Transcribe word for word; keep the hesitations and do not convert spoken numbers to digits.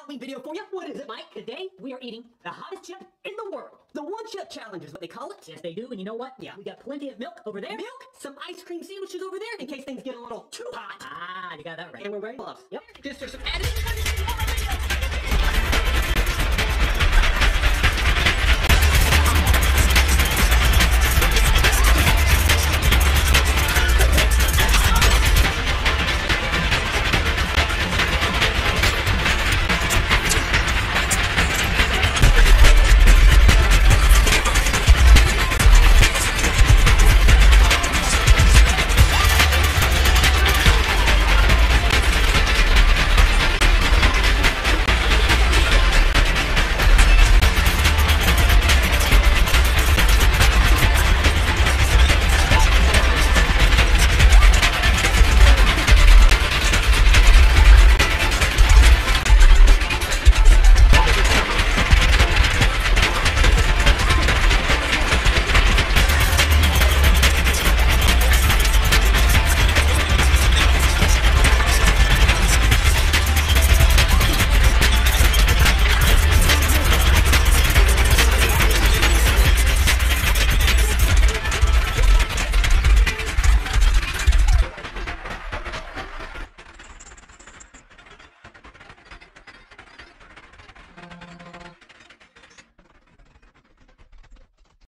Halloween video for you. What is it, Mike? Today, we are eating the hottest chip in the world. The One Chip Challenge is what they call it. Yes, they do. And you know what? Yeah, we got plenty of milk over there. Milk, some ice cream sandwiches over there in case things get a little too hot. Ah, you got that right. And we're wearing gloves. Yep. Just for some added